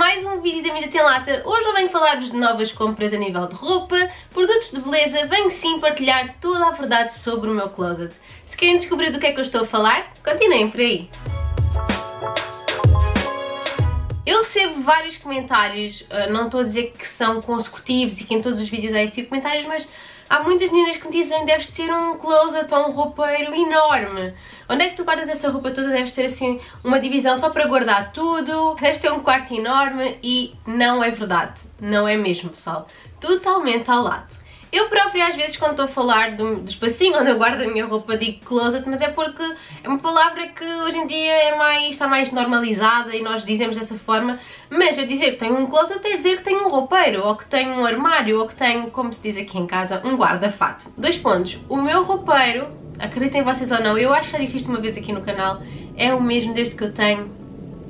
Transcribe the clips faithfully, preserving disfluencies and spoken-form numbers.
mais um vídeo da Vida Tem Lata. Hoje eu venho falar-vos de novas compras a nível de roupa, produtos de beleza, venho sim partilhar toda a verdade sobre o meu closet. Se querem descobrir do que é que eu estou a falar, continuem por aí. Eu recebo vários comentários, não estou a dizer que são consecutivos e que em todos os vídeos há esse tipo de comentários, mas há muitas meninas que me dizem: deves ter um closet ou um roupeiro enorme. Onde é que tu guardas essa roupa toda? Deves ter assim uma divisão só para guardar tudo, deves ter um quarto enorme. E não é verdade, não é mesmo, pessoal, totalmente ao lado. Eu própria às vezes quando estou a falar do, do espacinho onde eu guardo a minha roupa digo closet, mas é porque é uma palavra que hoje em dia é mais, está mais normalizada e nós dizemos dessa forma. Mas eu dizer que tenho um closet é dizer que tenho um roupeiro, ou que tenho um armário, ou que tenho, como se diz aqui em casa, um guarda-fato. Dois pontos: o meu roupeiro, acreditem vocês ou não, eu acho que já disse isto uma vez aqui no canal, é o mesmo desde que eu tenho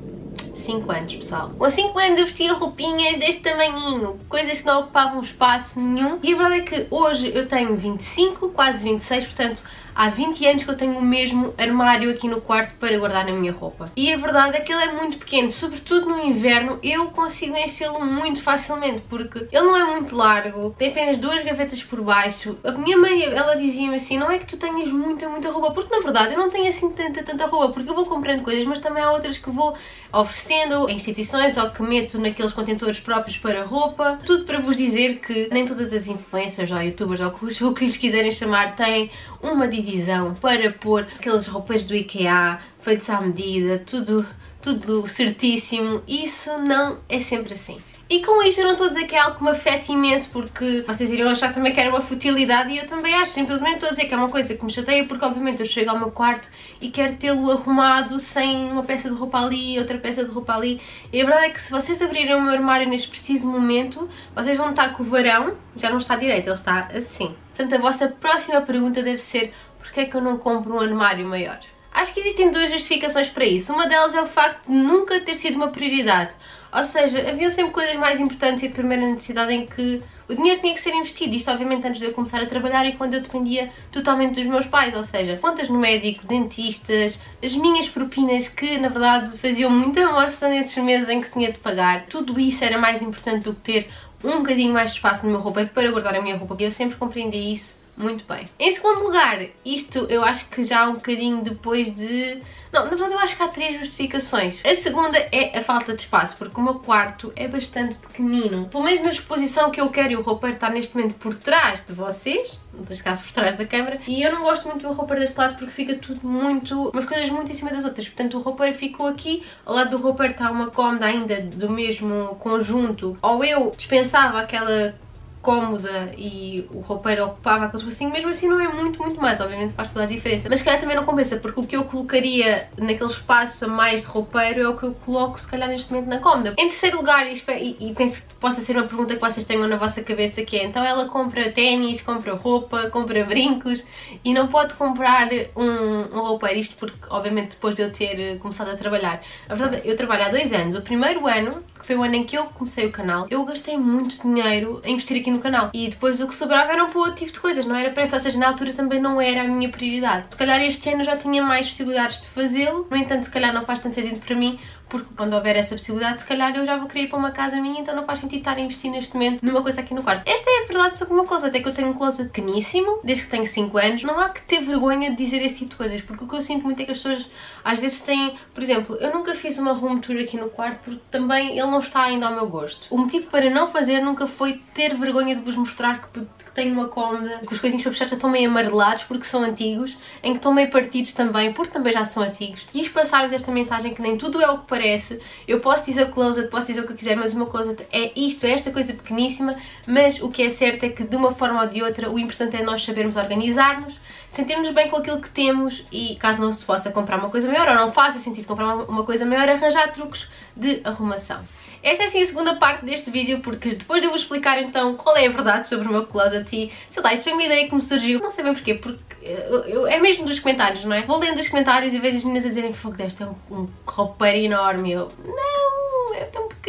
cinco anos, pessoal. Com cinco anos eu vestia roupinhas deste tamanhinho, coisas que não ocupavam espaço nenhum. E a verdade é que hoje eu tenho vinte e cinco, quase vinte e seis, portanto há vinte anos que eu tenho o mesmo armário aqui no quarto para guardar na minha roupa. E a verdade é que ele é muito pequeno, sobretudo no inverno eu consigo enchê-lo muito facilmente, porque ele não é muito largo, tem apenas duas gavetas por baixo. A minha mãe, ela dizia-me assim: não é que tu tenhas muita, muita roupa, porque na verdade eu não tenho assim tanta, tanta roupa, porque eu vou comprando coisas, mas também há outras que vou oferecendo em instituições ou que meto naqueles contentores próprios para roupa. Tudo para vos dizer que nem todas as influencers ou youtubers ou o que lhes quiserem chamar têm uma divisão para pôr aqueles roupeiros do IKEA feitos à medida, tudo, tudo certíssimo. Isso não é sempre assim. E com isto eu não estou a dizer que é algo que me afeta imenso, porque vocês iriam achar também que era uma futilidade, e eu também acho. Simplesmente estou a dizer que é uma coisa que me chateia, porque obviamente eu chego ao meu quarto e quero tê-lo arrumado sem uma peça de roupa ali, outra peça de roupa ali. E a verdade é que se vocês abrirem o meu armário neste preciso momento, vocês vão notar que o varão já não está direito, ele está assim. Portanto, a vossa próxima pergunta deve ser: porquê é que eu não compro um armário maior? Acho que existem duas justificações para isso. Uma delas é o facto de nunca ter sido uma prioridade. Ou seja, havia sempre coisas mais importantes e de primeira necessidade em que o dinheiro tinha que ser investido. Isto obviamente antes de eu começar a trabalhar e quando eu dependia totalmente dos meus pais. Ou seja, contas no médico, dentistas, as minhas propinas que na verdade faziam muita moça nesses meses em que tinha de pagar. Tudo isso era mais importante do que ter um bocadinho mais de espaço no meu roupeiro para guardar a minha roupa. E eu sempre compreendi isso muito bem. Em segundo lugar, isto eu acho que já há um bocadinho depois de... Não, na verdade eu acho que há três justificações. A segunda é a falta de espaço, porque o meu quarto é bastante pequenino. Pelo menos na exposição que eu quero, e o roupeiro está neste momento por trás de vocês, neste caso por trás da câmera, e eu não gosto muito do roupeiro deste lado porque fica tudo muito... umas coisas muito em cima das outras. Portanto o roupeiro ficou aqui, ao lado do roupeiro está uma cômoda ainda do mesmo conjunto. Ou eu dispensava aquela cómoda e o roupeiro ocupava aquele espacinho, mesmo assim não é muito, muito mais, obviamente faz toda a diferença. Mas se calhar também não compensa, porque o que eu colocaria naquele espaço a mais de roupeiro é o que eu coloco se calhar neste momento na cómoda. Em terceiro lugar, e, e penso que possa ser uma pergunta que vocês tenham na vossa cabeça, que é: então ela compra ténis, compra roupa, compra brincos e não pode comprar um, um roupeiro? Isto porque obviamente depois de eu ter começado a trabalhar. A verdade, eu trabalho há dois anos. O primeiro ano, que foi o ano em que eu comecei o canal, eu gastei muito dinheiro a investir aqui no canal. E depois o que sobrava eram para outro tipo de coisas, não era para isso. Ou seja, na altura também não era a minha prioridade. Se calhar este ano já tinha mais possibilidades de fazê-lo. No entanto, se calhar não faz tanto sentido para mim, porque quando houver essa possibilidade, se calhar eu já vou querer ir para uma casa minha, então não faz sentido estar a investir neste momento numa coisa aqui no quarto. Esta é a verdade sobre o meu closet, é que eu tenho um closet pequeníssimo, desde que tenho cinco anos. Não há que ter vergonha de dizer esse tipo de coisas, porque o que eu sinto muito é que as pessoas às vezes têm... Por exemplo, eu nunca fiz uma room tour aqui no quarto porque também ele não está ainda ao meu gosto. O motivo para não fazer nunca foi ter vergonha de vos mostrar que tenho uma cômoda, que os coisinhos para puxar já estão meio amarelados porque são antigos, em que estão meio partidos também porque também já são antigos. Quis passar-vos esta mensagem que nem tudo é o que parece. Eu posso dizer o closet, posso dizer o que eu quiser, mas o meu closet é isto, é esta coisa pequeníssima. Mas o que é certo é que de uma forma ou de outra o importante é nós sabermos organizar-nos, sentirmos bem com aquilo que temos, e caso não se possa comprar uma coisa maior ou não faça sentido comprar uma coisa maior, arranjar truques de arrumação. Esta é assim a segunda parte deste vídeo, porque depois de eu vos explicar então qual é a verdade sobre o meu closet e, sei lá, isto foi uma ideia que me surgiu, não sei bem porquê, porque eu, eu, é mesmo dos comentários, não é? Vou lendo os comentários e vejo as meninas a dizerem: fogo, deve ter um, um roupeiro enorme. Eu, não, é tão pequenino,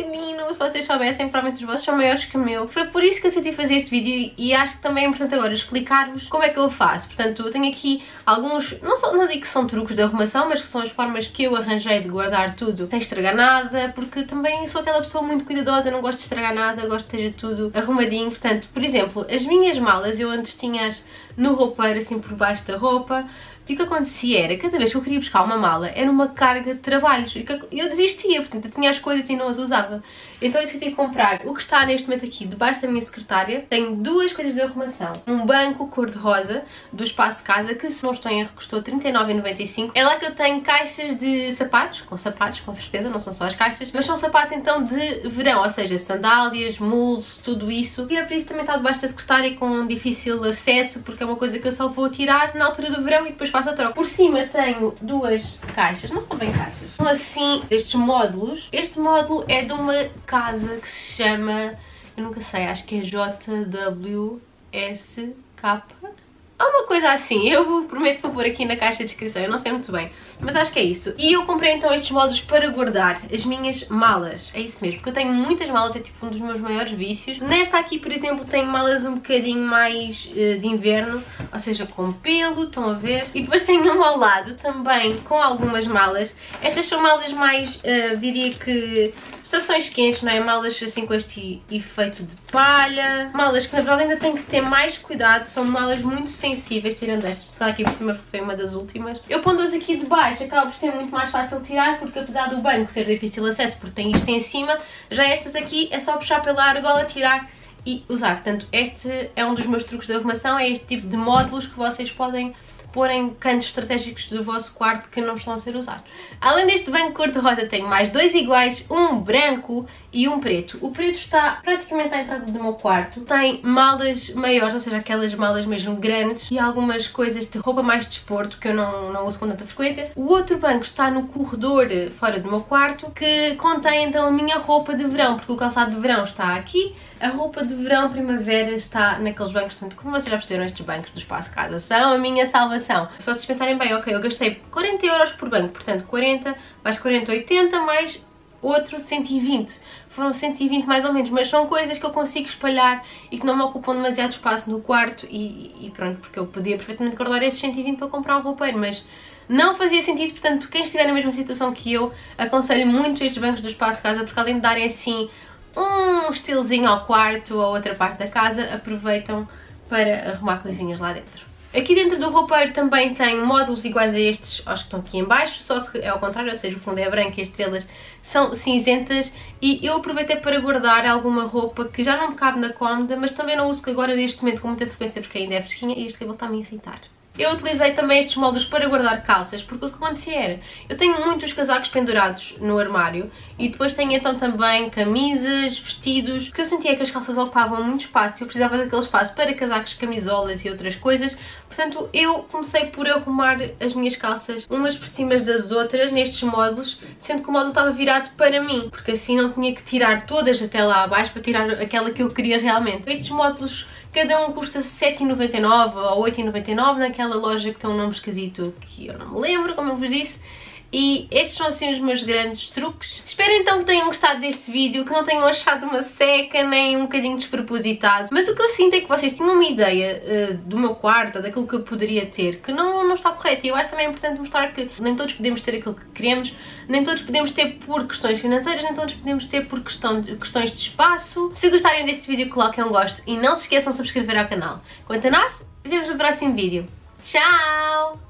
se vocês soubessem, provavelmente os vossos são maiores que o meu. Foi por isso que eu decidi fazer este vídeo e acho que também é importante agora explicar-vos como é que eu o faço. Portanto, eu tenho aqui alguns, não, só, não digo que são truques de arrumação, mas que são as formas que eu arranjei de guardar tudo sem estragar nada, porque também sou aquela pessoa muito cuidadosa, não gosto de estragar nada, gosto de ter tudo arrumadinho. Portanto, por exemplo, as minhas malas eu antes tinha-as no roupeiro, assim por baixo da roupa. E o que acontecia era, cada vez que eu queria buscar uma mala, era uma carga de trabalhos. E eu desistia, portanto, eu tinha as coisas e não as usava. Então eu decidi comprar o que está neste momento aqui, debaixo da minha secretária. Tenho duas coisas de arrumação. Um banco cor-de-rosa, do Espaço Casa, que se não estou em erro custou trinta e nove reais e noventa e cinco centavos. É lá que eu tenho caixas de sapatos, com sapatos, com certeza, não são só as caixas. Mas são sapatos então de verão, ou seja, sandálias, mules, tudo isso. E é por isso também está debaixo da secretária com difícil acesso, porque é uma coisa que eu só vou tirar na altura do verão e depois faço a troca. Por cima tenho duas caixas, não são bem caixas, são assim, destes módulos. Este módulo é de uma casa que se chama, eu nunca sei, acho que é J W S K. Há uma coisa assim, eu prometo que vou pôr aqui na caixa de descrição, eu não sei muito bem, mas acho que é isso. E eu comprei então estes módulos para guardar as minhas malas, é isso mesmo, porque eu tenho muitas malas, é tipo um dos meus maiores vícios. Nesta aqui, por exemplo, tenho malas um bocadinho mais uh, de inverno, ou seja, com pelo, estão a ver? E depois tenho uma ao lado também com algumas malas. Estas são malas mais, uh, diria que, estações quentes, não é? Malas assim com este efeito de palha, malas que na verdade ainda tenho que ter mais cuidado, são malas muito sensíveis, tirando estas, está aqui por cima porque foi uma das últimas. Eu pondo-as aqui de baixo acaba por ser muito mais fácil tirar, porque apesar do banco ser de difícil acesso, porque tem isto em cima, já estas aqui é só puxar pela argola, tirar e usar. Portanto, este é um dos meus truques de arrumação, é este tipo de módulos que vocês podem pôr em cantos estratégicos do vosso quarto que não estão a ser usados. Além deste banco cor-de-rosa, tenho mais dois iguais, um branco e um preto. O preto está praticamente à entrada do meu quarto. Tem malas maiores, ou seja, aquelas malas mesmo grandes, e algumas coisas de roupa mais de desporto que eu não, não uso com tanta frequência. O outro banco está no corredor fora do meu quarto, que contém então a minha roupa de verão, porque o calçado de verão está aqui, a roupa de verão, primavera, está naqueles bancos. Portanto, como vocês já perceberam, estes bancos do Espaço Casa são a minha salvação. Se vocês pensarem bem, ok, eu gastei quarenta euros por banco, portanto quarenta mais quarenta, oitenta, mais outro cento e vinte. Foram cento e vinte mais ou menos, mas são coisas que eu consigo espalhar e que não me ocupam demasiado espaço no quarto e, e pronto, porque eu podia perfeitamente guardar esses cento e vinte para comprar um roupeiro, mas não fazia sentido. Portanto, quem estiver na mesma situação que eu, aconselho muito estes bancos do Espaço Casa, porque além de darem assim um estilozinho ao quarto ou outra parte da casa, aproveitam para arrumar coisinhas lá dentro. Aqui dentro do roupeiro também tenho módulos iguais a estes, aos que estão aqui em baixo, só que é ao contrário, ou seja, o fundo é branco e as estrelas são cinzentas, e eu aproveitei para guardar alguma roupa que já não me cabe na cômoda, mas também não uso agora neste momento com muita frequência porque ainda é fresquinha e este cabelo está-me a irritar. Eu utilizei também estes moldes para guardar calças, porque o que acontecia era, eu tenho muitos casacos pendurados no armário e depois tenho então também camisas, vestidos, porque eu sentia que as calças ocupavam muito espaço e eu precisava daquele espaço para casacos, camisolas e outras coisas. Portanto, eu comecei por arrumar as minhas calças umas por cima das outras nestes módulos, sendo que o módulo estava virado para mim, porque assim não tinha que tirar todas até lá abaixo para tirar aquela que eu queria realmente. Estes módulos, cada um custa sete e noventa e nove ou oito e noventa e nove naquela loja que tem um nome esquisito que eu não me lembro, como eu vos disse. E estes são assim os meus grandes truques. Espero então que tenham gostado deste vídeo, que não tenham achado uma seca nem um bocadinho despropositado. Mas o que eu sinto é que vocês tinham uma ideia uh, do meu quarto, daquilo que eu poderia ter, que não, não está correto. E eu acho também importante mostrar que nem todos podemos ter aquilo que queremos, nem todos podemos ter por questões financeiras, nem todos podemos ter por questão de, questões de espaço. Se gostarem deste vídeo, coloquem um gosto e não se esqueçam de subscrever ao canal. Quanto a nós, vemos no próximo vídeo. Tchau!